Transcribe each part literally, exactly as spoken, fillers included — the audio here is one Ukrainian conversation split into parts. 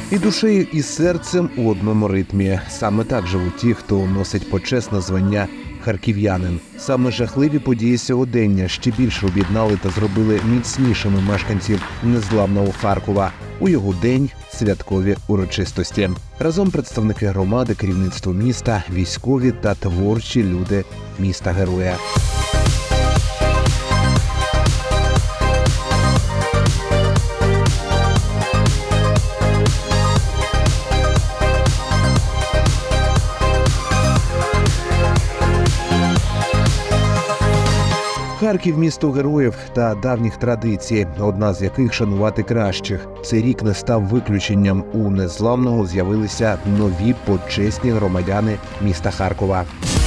І душею, і серцем у одному ритмі. Саме так живуть ті, хто носить почесне звання харків'янин. Саме жахливі події сьогодення ще більше об'єднали та зробили міцнішими мешканців незламного Харкова. У його день – святкові урочистості. Разом представники громади, керівництво міста, військові та творчі люди міста-героя. Харків – місто героїв та давніх традицій, одна з яких – шанувати кращих. Цей рік не став виключенням. У Незламного з'явилися нові почесні громадяни міста Харкова.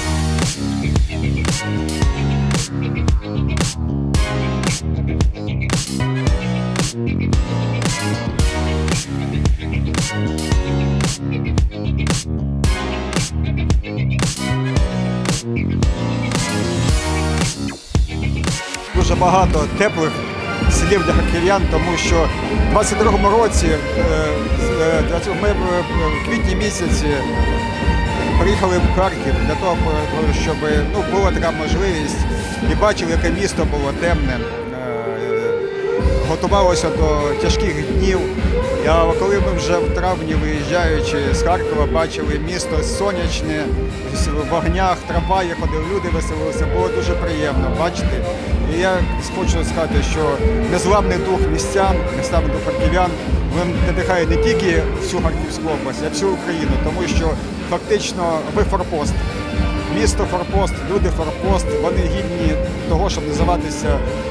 Дуже багато теплих слів для харків'ян, тому що в двадцять другому році, ми в квітні місяці приїхали в Харків для того, щоб ну, була така можливість і бачили, яке місто було темне, готувалося до тяжких днів. А коли ми вже в травні, виїжджаючи з Харкова, бачили місто сонячне, в вогнях, трамваї ходили, люди веселилися, було дуже приємно бачити. І я хочу сказати, що незламний дух містян, незламний дух харків'ян, він надихає не тільки всю Харківську область, а всю Україну, тому що фактично ви форпост. Місто форпост, люди форпост, вони гідні того, щоб називатися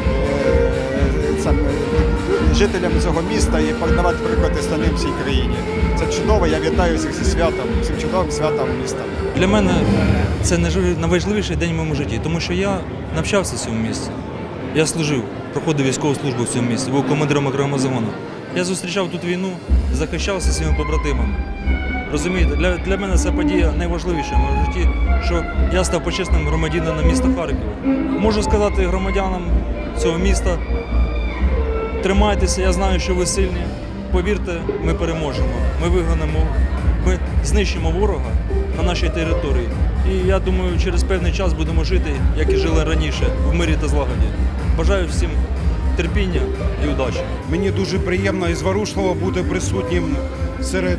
е, сам, жителями цього міста і передавати приклад остальним всій країні. Це чудово, я вітаю всіх зі святом, цим чудовим святом міста. Для мене це найважливіший день в моєму житті, тому що я навчався в цьому місці. Я служив, проходив військову службу в цьому місці, був командиром окремого загону. Я зустрічав тут війну, захищався зі своїми побратимами. Розумієте, для, для мене ця подія найважливіша в моєму житті, що я став почесним громадянином міста Харкова. Можу сказати громадянам цього міста, тримайтеся, я знаю, що ви сильні. Повірте, ми переможемо, ми вигонимо, ми знищимо ворога на нашій території. І я думаю, через певний час будемо жити, як і жили раніше, в мирі та злагоді. Бажаю всім терпіння і удачі. Мені дуже приємно і зворушливо бути присутнім серед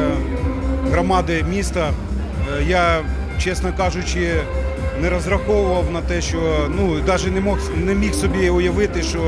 громади міста. Я, чесно кажучи, не розраховував на те, що, ну, навіть не мог, не міг собі уявити, що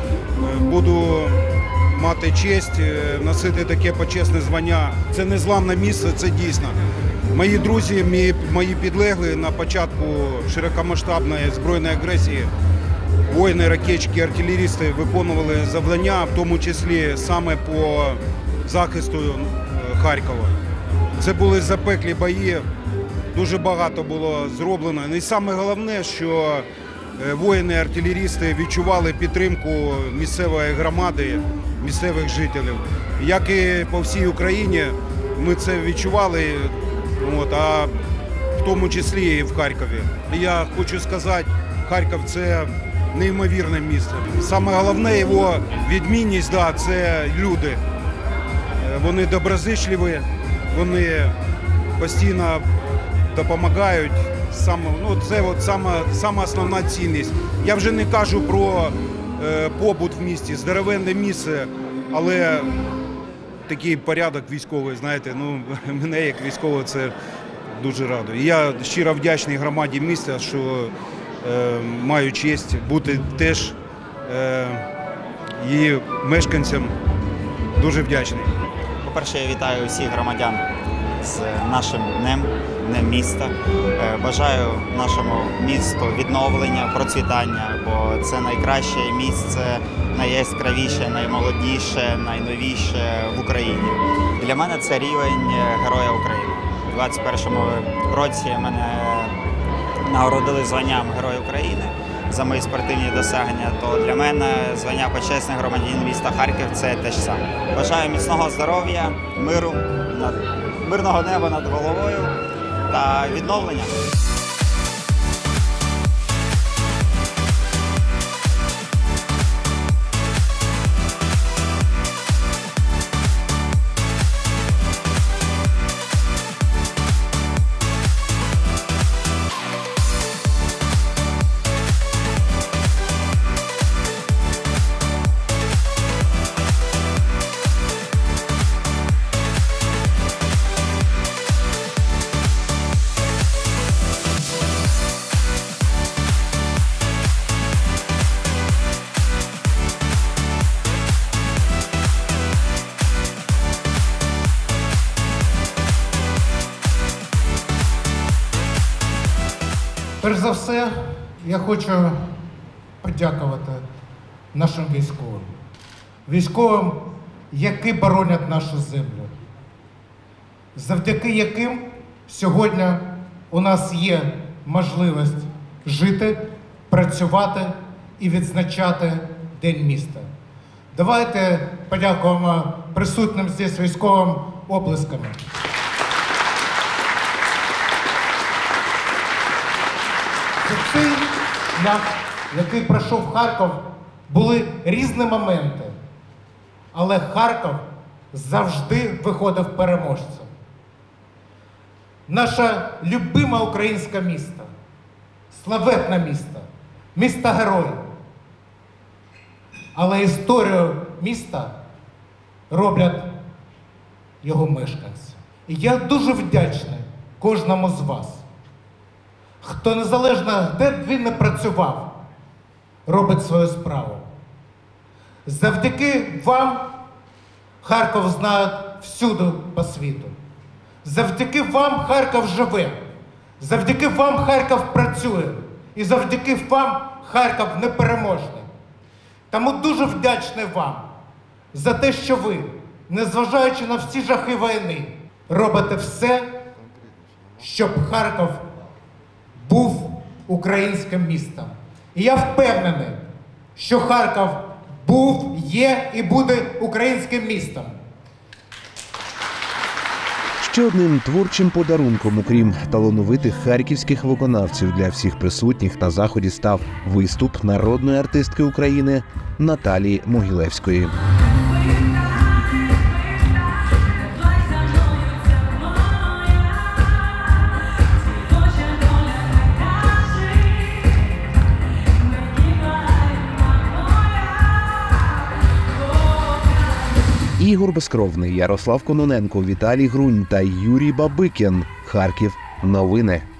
буду мати честь носити таке почесне звання. Це незламне місце, це дійсно. Мої друзі, мої підлеглі на початку широкомасштабної збройної агресії, воїни, ракетчики, артилерісти виконували завдання, в тому числі саме по захисту Харкова. Це були запеклі бої, дуже багато було зроблено. І саме головне, що воїни-артилерісти відчували підтримку місцевої громади, місцевих жителів. Як і по всій Україні, ми це відчували, от, а в тому числі і в Харкові. Я хочу сказати, Харків – це неймовірне місце. Саме головне його відмінність, да, це люди. Вони доброзичливі, вони постійно допомагають. Саме, ну, це от сама, сама основна цінність. Я вже не кажу про е, побут в місті, здоровенне місце, але такий порядок військовий, знаєте, ну, мене як військового це дуже радує. Я щиро вдячний громаді міста, що е, маю честь бути теж е, її мешканцям. Дуже вдячний. По-перше, я вітаю всіх громадян з нашим днем, днем міста. Бажаю нашому місту відновлення, процвітання, бо це найкраще місце, найяскравіше, наймолодіше, найновіше в Україні. Для мене це рівень Героя України. У двадцять першому році мене нагородили званням Герой України за мої спортивні досягнення, то для мене звання почесний громадянин міста Харків – це те ж саме. Бажаю міцного здоров'я, миру, мирного неба над головою та відновлення. Перш за все, я хочу подякувати нашим військовим. Військовим, які боронять нашу землю. Завдяки яким сьогодні у нас є можливість жити, працювати і відзначати День міста. Давайте подякуємо присутнім здесь військовим оплесками. За цей шлях, який пройшов Харків, були різні моменти, але Харків завжди виходив переможцем. Наше любиме українське місто, славетне місто, місто-герой. Але історію міста роблять його мешканці. І я дуже вдячний кожному з вас, хто незалежно, де б він не працював, робить свою справу. Завдяки вам Харків знають всюди по світу. Завдяки вам Харків живе. Завдяки вам Харків працює. І завдяки вам Харків непереможний. Тому дуже вдячний вам за те, що ви, незважаючи на всі жахи війни, робите все, щоб Харків був українським містом. І я впевнений, що Харків був, є і буде українським містом. Ще одним творчим подарунком, окрім талановитих харківських виконавців, для всіх присутніх на заході став виступ народної артистки України Наталії Могилевської. Ігор Безкровний, Ярослав Кононенко, Віталій Грунь та Юрій Бабикін. Харків. Новини.